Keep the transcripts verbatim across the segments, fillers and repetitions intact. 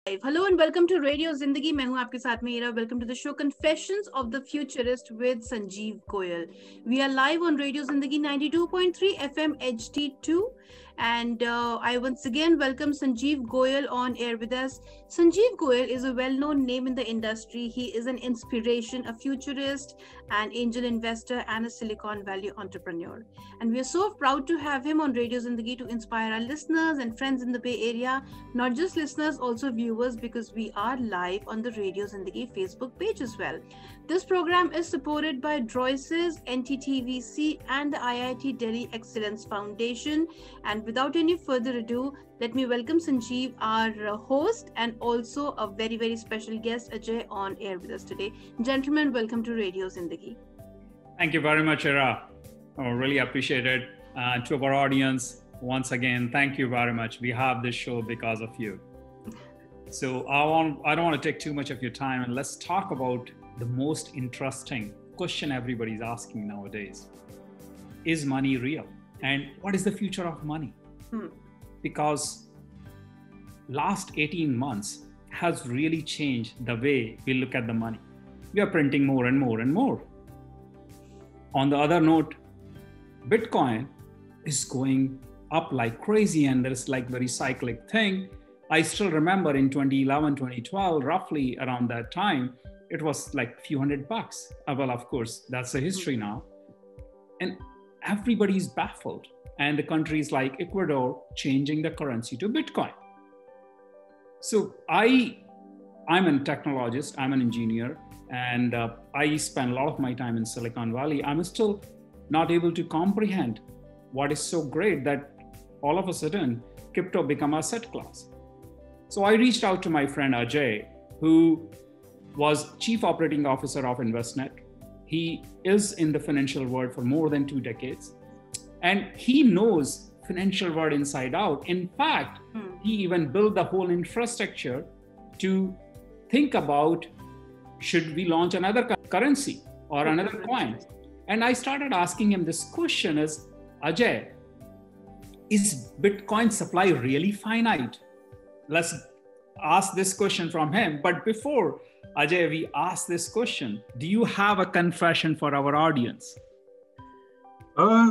Hello and welcome to Radio Zindagi. मैं हूँ आपके साथ में Ira. Welcome to the show Confessions of the Futurist with Sanjeev Goyal. We are live on Radio Zindagi ninety-two point three F M H T two. And uh, I once again welcome Sanjeev Goyal on air with us. Sanjeev Goyal is a well-known name in the industry. He is an inspiration, a futurist, an angel investor, and a Silicon Valley entrepreneur. And we are so proud to have him on Radio Zindagi to inspire our listeners and friends in the Bay Area. Not just listeners, also viewers, because we are live on the Radio Zindagi Facebook page as well. This program is supported by Droices, N T T V C, and the I I T Delhi Excellence Foundation. And without any further ado, let me welcome Sanjeev, our host, and also a very, very special guest, Ajay, on air with us today. Gentlemen, welcome to Radio Zindagi. Thank you very much, Ira. I really appreciate it. Uh, to our audience, once again, thank you very much. We have this show because of you. So I want, I don't want to take too much of your time, and let's talk about the most interesting question everybody's asking nowadays. Is money real? And what is the future of money? Hmm. Because last eighteen months has really changed the way we look at the money. We are printing more and more and more. On the other note, Bitcoin is going up like crazy, and there's like very cyclic thing. I still remember in twenty eleven, twenty twelve, roughly around that time, it was like a few hundred bucks. Uh, well, of course, that's the history now. And everybody's baffled. And the countries like Ecuador changing the currency to Bitcoin. So I, I'm a technologist, I'm an engineer, and uh, I spend a lot of my time in Silicon Valley. I'm still not able to comprehend what is so great that all of a sudden crypto become a asset class. So I reached out to my friend Ajay, who was Chief Operating Officer of Envestnet. He is in the financial world for more than two decades. And he knows financial world inside out. In fact, hmm. he even built the whole infrastructure to think about, should we launch another currency or another coin? And I started asking him this question is, Ajay, is Bitcoin supply really finite? Let's ask this question from him. But before, Ajay, we ask this question, do you have a confession for our audience? Uh,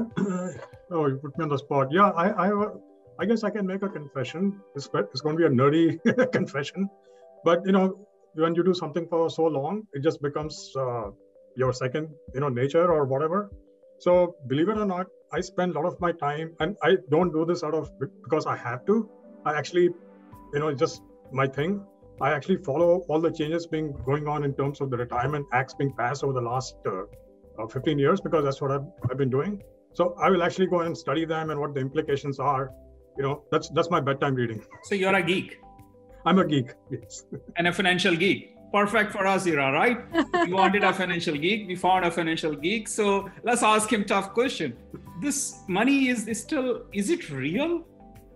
oh, you put me on the spot. Yeah, I, I, I guess I can make a confession. It's, it's going to be a nerdy confession, but you know, when you do something for so long, it just becomes uh, your second, you know, nature or whatever. So believe it or not, I spend a lot of my time, and I don't do this out of because I have to. I actually, you know, just my thing. I actually follow all the changes being going on in terms of the retirement acts being passed over the last uh, uh, fifteen years, because that's what I've, I've been doing. So I will actually go and study them and what the implications are. You know, that's that's my bedtime reading. So you're a geek. I'm a geek, yes. And a financial geek. Perfect for us, Ira, right? We wanted a financial geek. We found a financial geek. So let's ask him tough question. This money is, is still, is it real?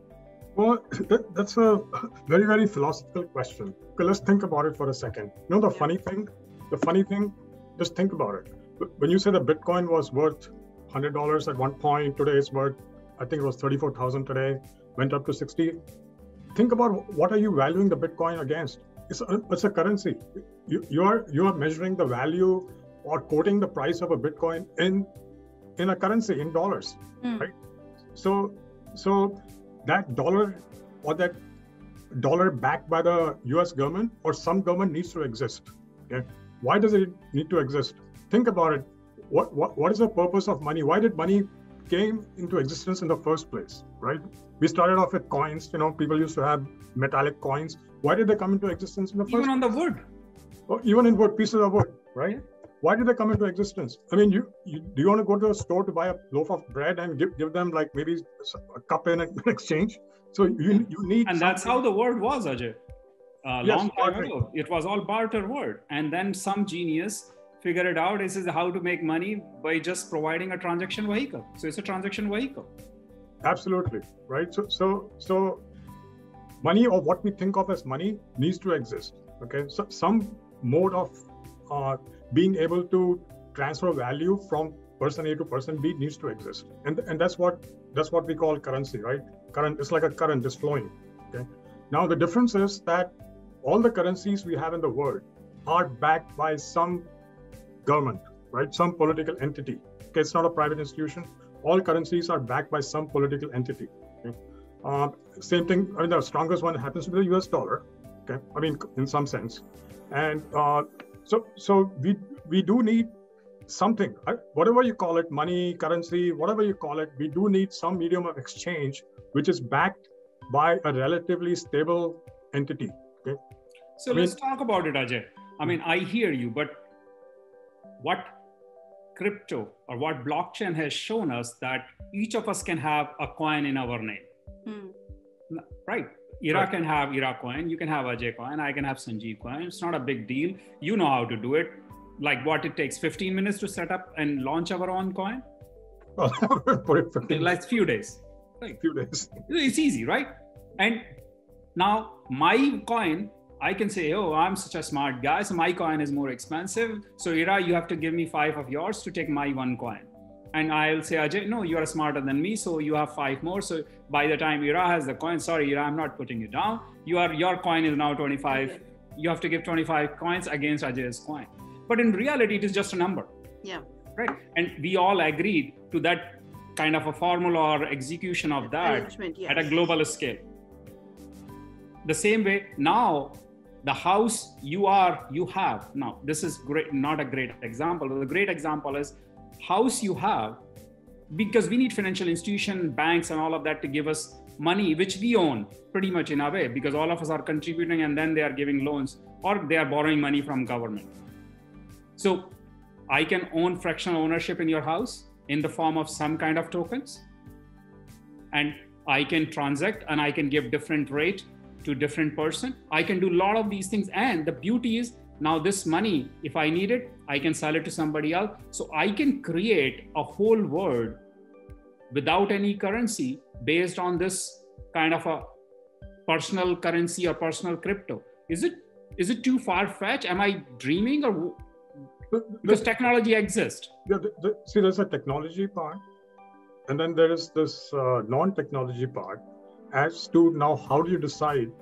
Well, that, that's a very, very philosophical question. Okay, let's think about it for a second. You know, the funny thing, the funny thing, just think about it. When you say that Bitcoin was worth one hundred dollars at one point, today it's worth, I think it was thirty-four thousand today, went up to sixty. Think about what are you valuing the Bitcoin against? It's a, it's a currency. You, you are you are measuring the value or quoting the price of a Bitcoin in in a currency, in dollars, mm. right? So, so that dollar or that dollar backed by the U S government or some government needs to exist. Okay? Why does it need to exist? Think about it. What, what, what is the purpose of money? Why did money came into existence in the first place, right? We started off with coins. You know, people used to have metallic coins. Why did they come into existence in the first place? Even on the wood. Oh, even in wood, pieces of wood, right? Why did they come into existence? I mean, you, you do you want to go to a store to buy a loaf of bread and give, give them like maybe a cup in exchange? So you, you need... And that's how the world was, Ajay. Uh, yes, long time ago. It was all barter world. And then some genius figured it out. This is how to make money by just providing a transaction vehicle. So it's a transaction vehicle. Absolutely, right? So, so, so money, or what we think of as money, needs to exist. Okay, so some mode of uh, being able to transfer value from person A to person B needs to exist, and and that's what that's what we call currency, right? Current, it's like a current is flowing. Okay, now the difference is that all the currencies we have in the world are backed by some government, right? Some political entity. Okay, it's not a private institution. All currencies are backed by some political entity. Okay? Uh, same thing. I mean, the strongest one happens to be the U S dollar. Okay, I mean, in some sense, and uh, so so we we do need something, whatever you call it, money, currency, whatever you call it. We do need some medium of exchange which is backed by a relatively stable entity. Okay. So I let's mean, talk about it, Ajay. I mean, I hear you, but what crypto or what blockchain has shown us that each of us can have a coin in our name, hmm. right? Ira right. can have Ira coin, you can have Ajay coin, I can have Sanjeev coin. It's not a big deal. You know how to do it. Like what it takes fifteen minutes to set up and launch our own coin? Well, put it fifteen like few days. Right. Few days. It's easy, right? And now my coin, I can say, oh, I'm such a smart guy, so my coin is more expensive. So Ira, you have to give me five of yours to take my one coin. And I'll say, Ajay, no, you are smarter than me, so you have five more. So by the time Ira has the coin, sorry, Ira, I'm not putting you down. You are, your coin is now twenty-five. Okay. You have to give twenty-five coins against Ajay's coin. But in reality, it is just a number. Yeah. Right. And we all agreed to that kind of a formula or execution of that yes. at a global scale. The same way now, the house you are, you have. Now, this is great, not a great example. The great example is house you have, because we need financial institution, banks and all of that to give us money, which we own pretty much in a way, because all of us are contributing and then they are giving loans or they are borrowing money from government. So I can own fractional ownership in your house in the form of some kind of tokens. And I can transact and I can give different rate to different person. I can do a lot of these things. And the beauty is now this money, if I need it, I can sell it to somebody else. So I can create a whole world without any currency based on this kind of a personal currency or personal crypto. Is it, is it too far-fetched? Am I dreaming or? Because the, technology exists. Yeah, the, the, see, there's a technology part, and then there is this uh, non-technology part. As to now, how do you decide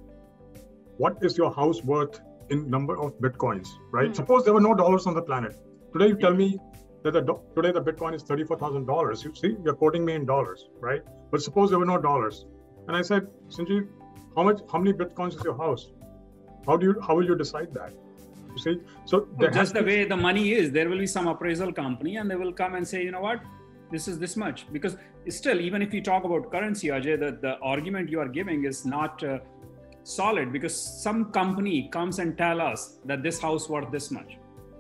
what is your house worth in number of bitcoins, right? Mm. Suppose there were no dollars on the planet. Today, you yeah. tell me that the do- today the bitcoin is thirty-four thousand dollars. You see, you're quoting me in dollars, right? But suppose there were no dollars, and I said, Sanjeev, how much? How many bitcoins is your house? How do you? How will you decide that? You see, so well, just the to... way the money is, there will be some appraisal company and they will come and say, you know what, this is this much. Because still, even if you talk about currency, Ajay, the, the argument you are giving is not uh, solid, because some company comes and tell us that this house worth this much.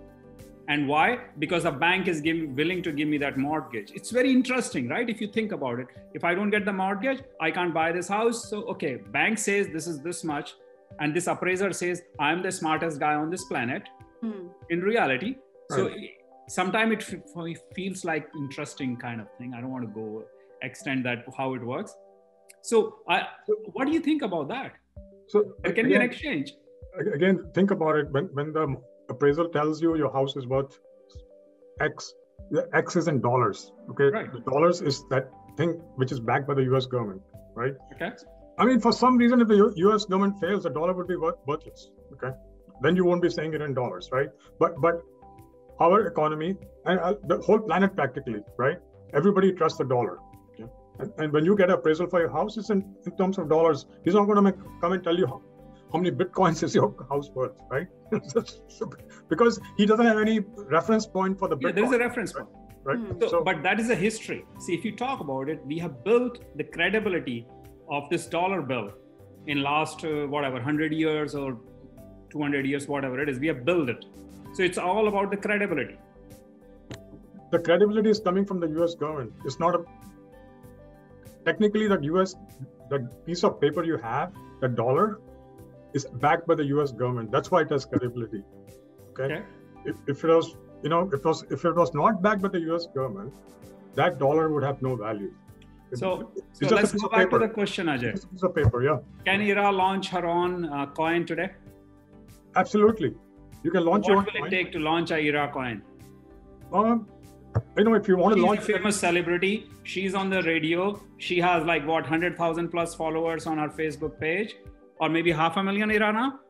And why? Because the bank is give, willing to give me that mortgage. It's very interesting, right? If you think about it, if I don't get the mortgage, I can't buy this house. So, okay, bank says this is this much. And this appraiser says, I'm the smartest guy on this planet. Hmm. In reality. Right. So sometimes it f- feels like interesting kind of thing. I don't want to go extend that how it works. So I, what do you think about that? So there can again, be an exchange. Again, think about it. When, when the appraiser tells you your house is worth X, the X is in dollars. Okay. Right. The dollars is that thing which is backed by the U S government. Right. Okay. I mean, for some reason, if the U S government fails, the dollar would be worth, worthless. Okay, then you won't be saying it in dollars, right? But but our economy and uh, the whole planet practically, right? Everybody trusts the dollar. Okay? And, and when you get an appraisal for your house, it's in, in terms of dollars. He's not going to make, come and tell you how, how many bitcoins is your house worth, right? Because he doesn't have any reference point for the bitcoin. Yeah, there is a reference right? point. Right. Hmm. So, so, but that is a history. See, if you talk about it, we have built the credibility of this dollar bill in last uh, whatever one hundred years or two hundred years, whatever it is, we have built it. So it's all about the credibility. The credibility is coming from the U S government. It's not a technically the U S the piece of paper you have, the dollar, is backed by the U S government. That's why it has credibility. Okay. okay. If, if it was, you know, if it was if it was not backed by the U S government, that dollar would have no value. So, so let's go back to the question, Ajay. It's a paper, yeah. Can Ira launch her own uh, coin today? Absolutely. You can launch your own coin. What will it coin. take to launch a Ira coin? Um, you know, if you want She's to launch... She's a famous celebrity. She's on the radio. She has like, what, one hundred thousand plus followers on her Facebook page? Or maybe half a million, Ira now?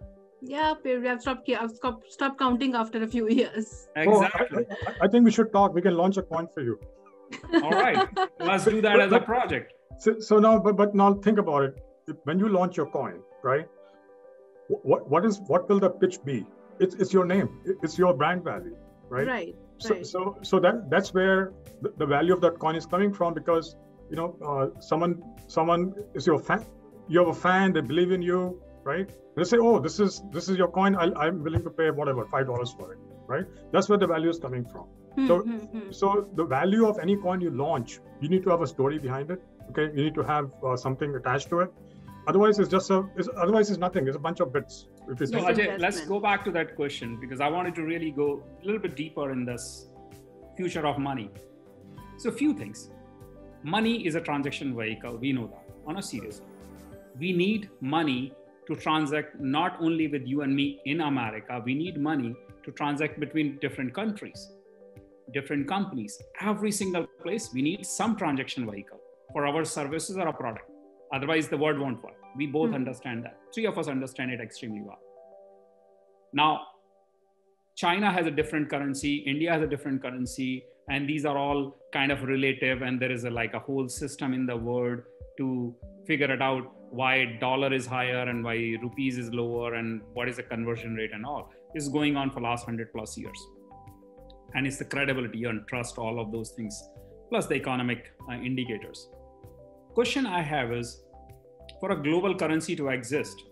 Yeah, we have stopped, I've stopped, stopped counting after a few years. Exactly. Oh, I, I think we should talk. We can launch a coin for you. All right, let's do that as a project. So, so now, but, but now think about it. When you launch your coin, right? What what is what will the pitch be? It's it's your name. It's your brand value, right? Right. So right. so so that that's where the, the value of that coin is coming from, because you know uh, someone someone is your fan. You have a fan. They believe in you, right? They say, oh, this is this is your coin. I'll, I'm willing to pay whatever five dollars for it, right? That's where the value is coming from. Hmm, So hmm, hmm. so the value of any coin you launch, you need to have a story behind it. Okay, you need to have uh, something attached to it. Otherwise, it's just a. It's, otherwise, it's nothing. It's a bunch of bits. If you So think. Ajay, let's go back to that question, because I wanted to really go a little bit deeper in this future of money. So a few things. Money is a transaction vehicle. We know that on a serious level. We need money to transact not only with you and me in America. We need money to transact between different countries, different companies. Every single place, we need some transaction vehicle for our services or a product. Otherwise, the word won't work. We both mm-hmm. understand that. Three of us understand it extremely well. Now, China has a different currency. India has a different currency. And these are all kind of relative. And there is a, like a whole system in the world to figure it out why dollar is higher and why rupees is lower and what is the conversion rate and all. This is going on for the last one hundred plus years. And it's the credibility and trust, all of those things, plus the economic uh, indicators. Question I have is, for a global currency to exist,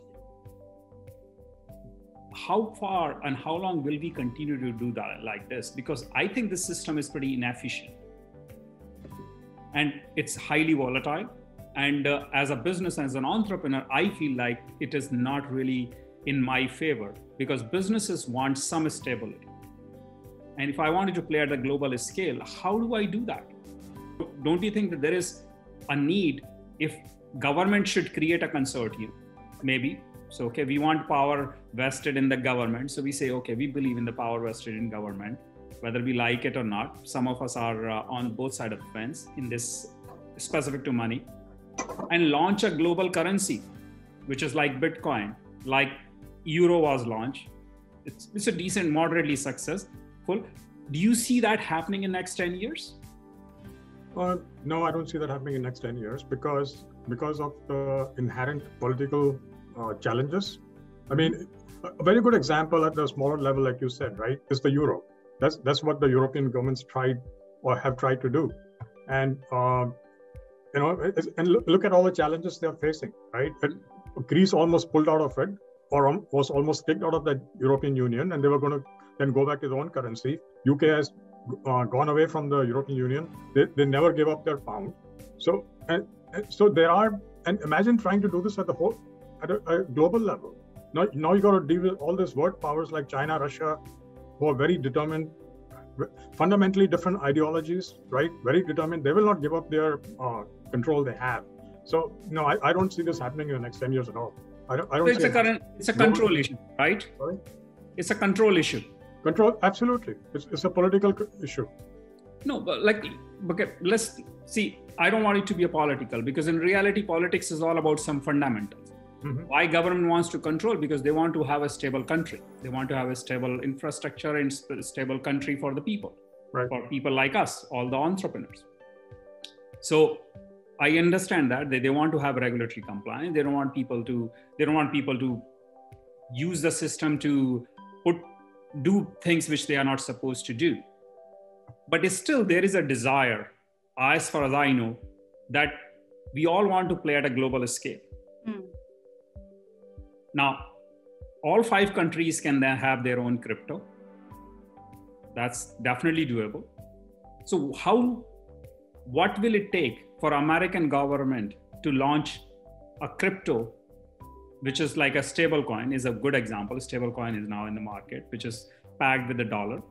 how far and how long will we continue to do that like this? Because I think this system is pretty inefficient and it's highly volatile. And uh, as a business, as an entrepreneur, I feel like it is not really in my favor, because businesses want some stability. And if I wanted to play at a global scale, how do I do that? Don't you think that there is a need if government should create a consortium, maybe? So, okay, we want power vested in the government. So we say, okay, we believe in the power vested in government, whether we like it or not. Some of us are uh, on both sides of the fence in this specific to money, and launch a global currency, which is like Bitcoin, like Euro was launched. It's, it's a decent, moderately successful. Do you see that happening in next ten years? Uh, no, I don't see that happening in next ten years because because of the inherent political uh, challenges. I mean, a very good example at the smaller level, like you said, right, is the euro. That's that's what the European governments tried or have tried to do, and uh, you know, and look, look at all the challenges they are facing, right? And Greece almost pulled out of it, or was almost kicked out of the European Union, and they were going to then go back to their own currency. U K has uh, gone away from the European Union. They, they never gave up their pound. So and, and so there are, and imagine trying to do this at the whole, at a, a global level. Now, now you got to deal with all these world powers like China, Russia, who are very determined, fundamentally different ideologies, right? Very determined. They will not give up their uh, control they have. So no, I, I don't see this happening in the next ten years at all. I don't. I don't. So it's a current. It's a control issue, right? Sorry? It's a control issue. Control, absolutely. It's, it's a political issue. No, but like, okay, let's see. I don't want it to be a political, because in reality, politics is all about some fundamentals. Mm-hmm. Why government wants to control? Because they want to have a stable country. They want to have a stable infrastructure and st- stable country for the people, right. For people like us, all the entrepreneurs. So I understand that they, they want to have regulatory compliance. They don't want people to, they don't want people to use the system to put, do things which they are not supposed to do. But still there is a desire, as far as I know, that we all want to play at a global scale. Mm. Now, all five countries can then have their own crypto. That's definitely doable. So how, what will it take for American government to launch a crypto, which is like a stable coin, is a good example. Stable coin is now in the market, which is packed with the dollar.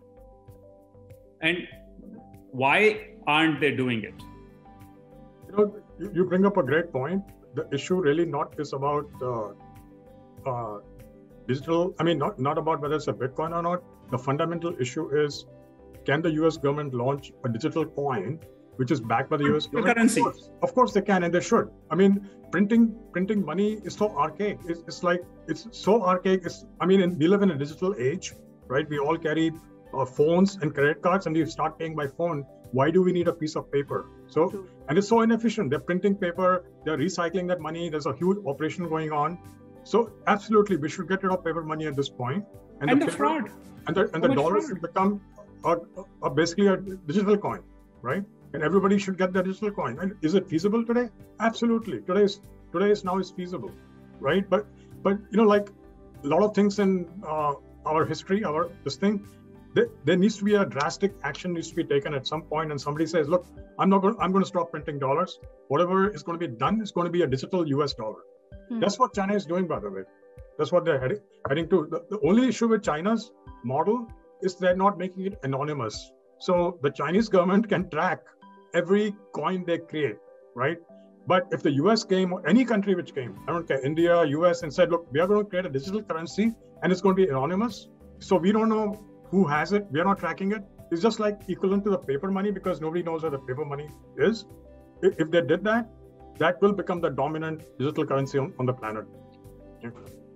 And why aren't they doing it? You know, you, you bring up a great point. The issue really not is about uh, uh, digital. I mean, not, not about whether it's a Bitcoin or not. The fundamental issue is, can the U S government launch a digital coin which is backed by the U S government. Currency. Of course, of course they can, and they should. I mean, printing printing money is so archaic. It's, it's like it's so archaic. It's, I mean, in, we live in a digital age, right? We all carry uh, phones and credit cards, and we start paying by phone. Why do we need a piece of paper? So, True. and it's so inefficient. They're printing paper. They're recycling that money. There's a huge operation going on. So, absolutely, we should get rid of paper money at this point. And, and the, the the fraud. And the, and the dollars should become a, a basically a digital coin, right? And everybody should get the digital coin. And is it feasible today? Absolutely. Today is today is now is feasible, right? But but you know, like a lot of things in uh, our history, our this thing, there, there needs to be a drastic action needs to be taken at some point. And somebody says, look, I'm not going. I'm going to stop printing dollars. Whatever is going to be done is going to be a digital U S dollar. Hmm. That's what China is doing, by the way. That's what they're heading heading to. The, the only issue with China's model is they're not making it anonymous. So the Chinese government can track every coin they create, right? But if the U S came, or any country which came, I don't care, India, U S, and said, look, we are going to create a digital currency and it's going to be anonymous. So we don't know who has it. We are not tracking it. It's just like equivalent to the paper money because nobody knows where the paper money is. If they did that, that will become the dominant digital currency on, on the planet. Yeah.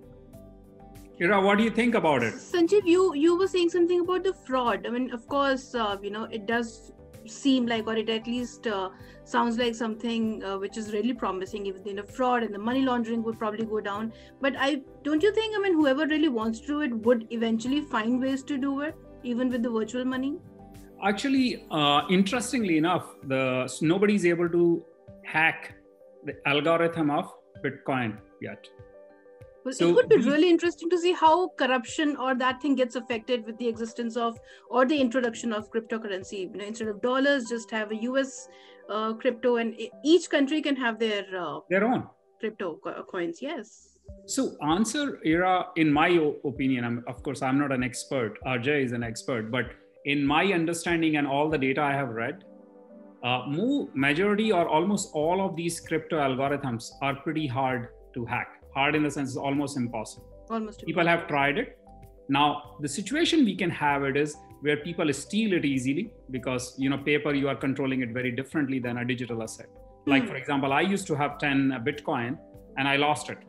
Ira, what do you think about it? Sanjeev, you, you were saying something about the fraud. I mean, of course, uh, you know, it does seem like, or it at least uh, sounds like something uh, which is really promising. Even the fraud and the money laundering would probably go down. But I don't you think, I mean, whoever really wants to do it would eventually find ways to do it, even with the virtual money? Actually, uh, interestingly enough, the nobody's able to hack the algorithm of Bitcoin yet. Well, so it would be really interesting to see how corruption or that thing gets affected with the existence of or the introduction of cryptocurrency. You know, instead of dollars, just have a U S uh, crypto, and each country can have their uh, their own crypto co- coins. Yes. So, answer, Ira, in my opinion, I'm, of course, I'm not an expert. Ajay is an expert, but in my understanding and all the data I have read, uh, more majority or almost all of these crypto algorithms are pretty hard to hack. Hard in the sense it's almost impossible. Almost impossible. People have tried it. Now, the situation we can have it is where people steal it easily because, you know, paper, you are controlling it very differently than a digital asset. Hmm. Like, for example, I used to have ten Bitcoin and I lost it.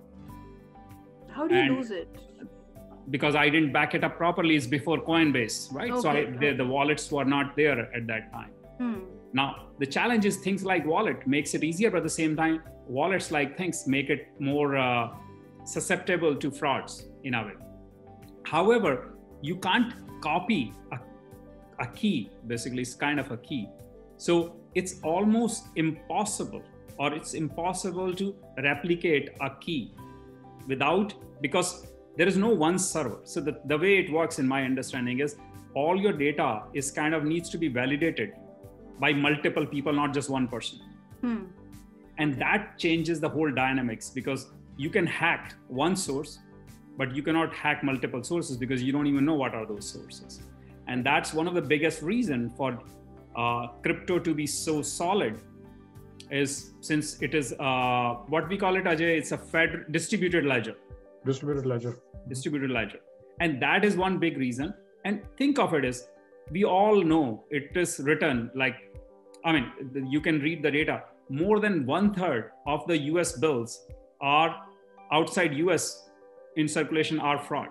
How do you and lose it? Because I didn't back it up properly. It's before Coinbase, right? Okay. So I, the, the wallets were not there at that time. Hmm. Now, the challenge is things like wallet makes it easier, but at the same time, wallets like things make it more uh, susceptible to frauds in a way. However, you can't copy a, a key, basically it's kind of a key. So it's almost impossible, or it's impossible to replicate a key without, because there is no one server. So the, the way it works in my understanding is all your data is kind of needs to be validated by multiple people, not just one person. Hmm. And that changes the whole dynamics because you can hack one source, but you cannot hack multiple sources because you don't even know what are those sources. And that's one of the biggest reasons for uh, crypto to be so solid is since it is uh, what we call it, Ajay, it's a fed distributed ledger. Distributed ledger. Distributed ledger. And that is one big reason. And think of it as, we all know it is written like, I mean, you can read the data. More than one third of the U S bills are outside U S in circulation are fraud.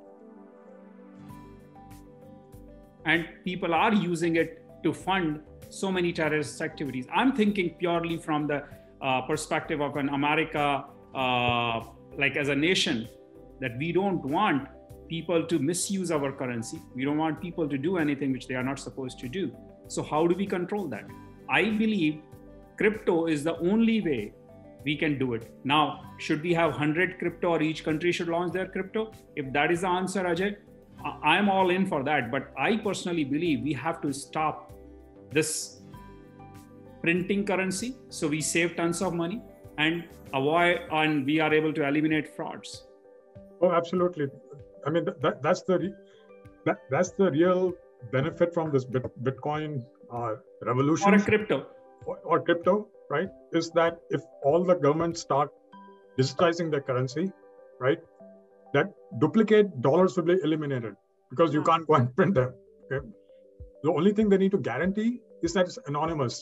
And people are using it to fund so many terrorist activities. I'm thinking purely from the uh, perspective of an America, uh, like as a nation, that we don't want people to misuse our currency. We don't want people to do anything which they are not supposed to do. So how do we control that? I believe crypto is the only way we can do it. Now, should we have one hundred crypto or each country should launch their crypto? If that is the answer, Ajay, I'm all in for that. But I personally believe we have to stop this printing currency so we save tons of money and avoid, and we are able to eliminate frauds. Oh, absolutely. I mean, that, that's the that, that's the real benefit from this bit, Bitcoin uh, revolution. Or a crypto. Or, or crypto, right? Is that if all the governments start digitizing their currency, right, that duplicate dollars will be eliminated because you can't go and print them. Okay? The only thing they need to guarantee is that it's anonymous.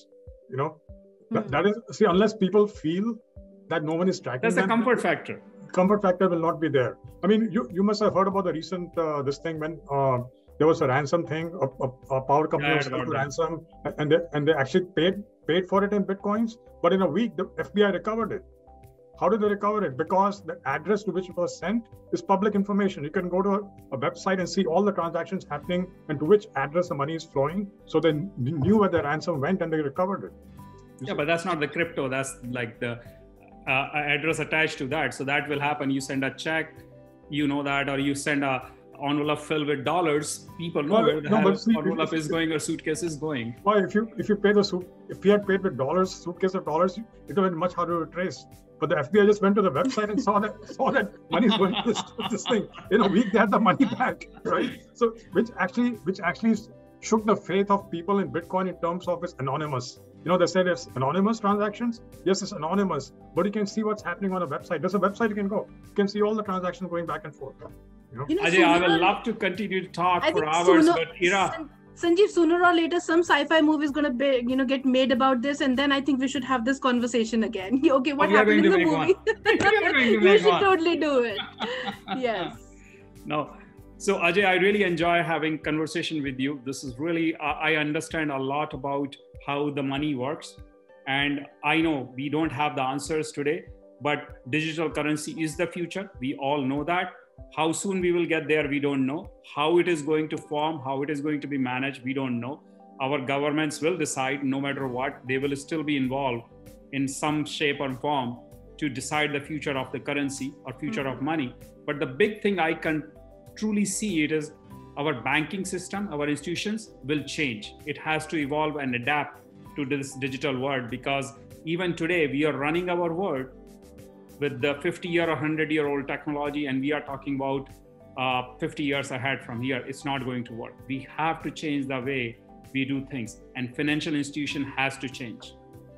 You know, Hmm. that, that is, see, unless people feel that no one is tracking That's a them, comfort factor. comfort factor will not be there. I mean, you, you must have heard about the recent, uh, this thing when uh, there was a ransom thing, a, a, a power company Yeah, was held about to that. ransom, and they, and they actually paid paid for it in Bitcoins, but in a week, the F B I recovered it. How did they recover it? Because the address to which it was sent is public information. You can go to a, a website and see all the transactions happening and to which address the money is flowing. So they knew where the ransom went and they recovered it. You Yeah, see? but that's not the crypto. That's like the uh, address attached to that. So that will happen. You send a check, you know that, or you send a envelope filled with dollars. People know Well, where the no, hell but see, envelope if- is going or suitcase is going. Why, if you if you pay the suit, if you had paid with dollars, suitcase of dollars, it would have been much harder to trace. But the F B I just went to the website and saw that saw that money is going to this, this thing. In a week, they had the money back, right? So, which actually which actually shook the faith of people in Bitcoin in terms of it's anonymous. You know, they said it's anonymous transactions. Yes, it's anonymous, but you can see what's happening on a website. There's a website you can go. You can see all the transactions going back and forth. You know? You know, Ajay, I sooner will or- love to continue to talk I for think hours, sooner, but Ira, San- Sanjeev, sooner or later, some sci-fi movie is going to be, you know, get made about this, and then I think we should have this conversation again. Okay, what we are happened in going the to movie? make one. We are going to You make should one. totally do it. Yes. No. So Ajay, I really enjoy having conversation with you. This is really, I I understand a lot about how the money works. And I know we don't have the answers today, but digital currency is the future. We all know that. How soon we will get there, we don't know. How it is going to form, how it is going to be managed, we don't know. Our governments will decide no matter what, they will still be involved in some shape or form to decide the future of the currency or future Mm-hmm. of money. But the big thing I can truly see it is our banking system, our institutions will change. It has to evolve and adapt to this digital world, because even today we are running our world with the fifty year or one hundred year old technology, and we are talking about uh, fifty years ahead from here. It's not going to work. We have to change the way we do things, and financial institution has to change.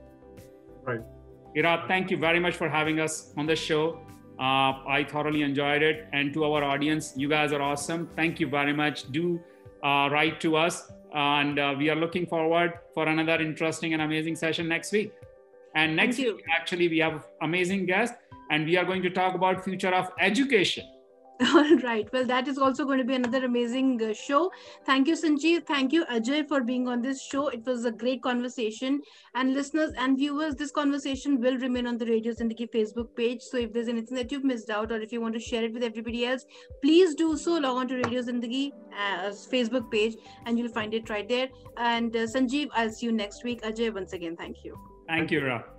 Right. Ira, thank you very much for having us on the show. Uh, I thoroughly enjoyed it. And to our audience, you guys are awesome. Thank you very much. Do uh, write to us. And uh, we are looking forward for another interesting and amazing session next week. And next Thank you. week, actually, we have amazing guest, and we are going to talk about future of education. All right. Well, that is also going to be another amazing uh, show. Thank you, Sanjeev. Thank you, Ajay, for being on this show. It was a great conversation. And listeners and viewers, this conversation will remain on the Radio Zindagi Facebook page. So if there's anything that you've missed out, or if you want to share it with everybody else, please do so. Log on to Radio Zindagi uh, Facebook page, and you'll find it right there. And uh, Sanjeev, I'll see you next week. Ajay, once again, thank you. Thank you, Ira.